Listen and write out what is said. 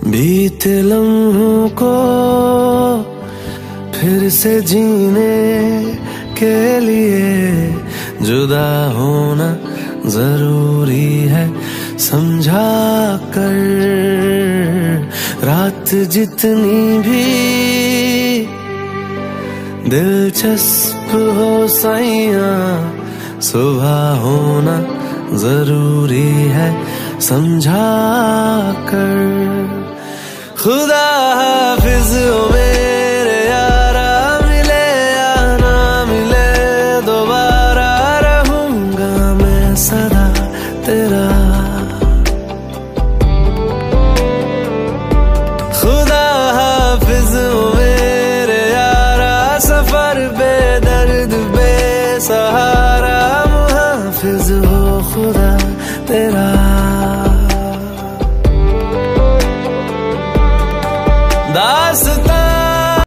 बीते लम्हों को फिर से जीने के लिए जुदा होना जरूरी है समझा कर। रात जितनी भी दिलचस्प हो साइयां, सुबह होना जरूरी है समझा कर। खुदा